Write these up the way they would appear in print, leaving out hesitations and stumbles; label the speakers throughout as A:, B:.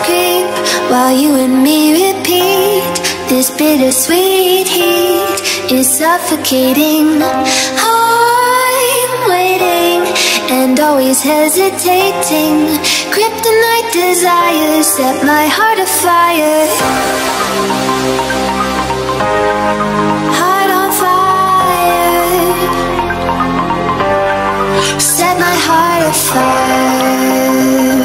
A: creep while you and me repeat. This bittersweet heat is suffocating. I'm waiting and always hesitating. Kryptonite desires set my heart afire. Heart on fire. Set my heart afire.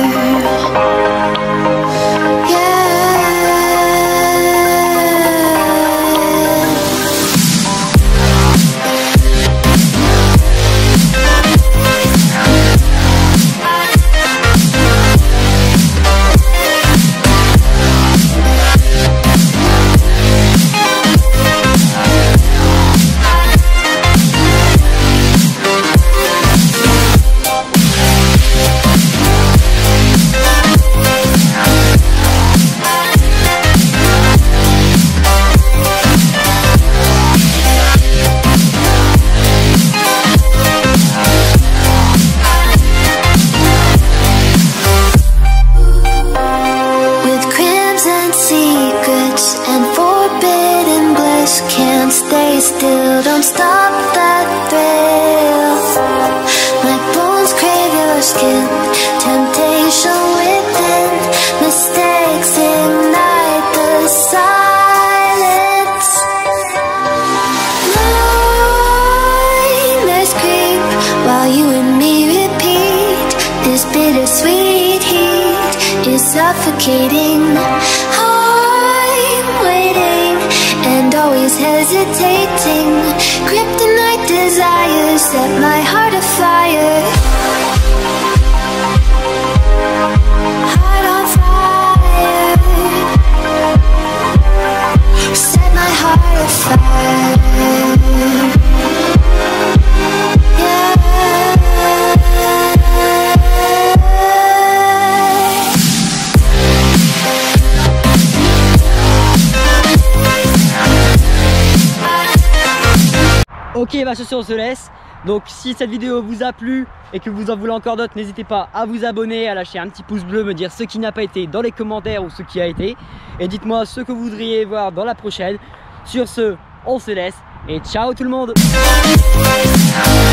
A: Can't stay still, don't stop that thrill. My bones crave your skin, temptation within. Mistakes ignite the silence. Nightmares creep while you and me repeat. This bittersweet heat is suffocating. I'm waiting and always hesitating. Kryptonite desires set my heart afire. Heart on fire. Set my heart afire.
B: Ok, bah sur ce on se laisse. Donc si cette vidéo vous a plu et que vous en voulez encore d'autres, n'hésitez pas à vous abonner, à lâcher un petit pouce bleu, me dire ce qui n'a pas été dans les commentaires ou ce qui a été. Et dites-moi ce que vous voudriez voir dans la prochaine. Sur ce, on se laisse et ciao tout le monde.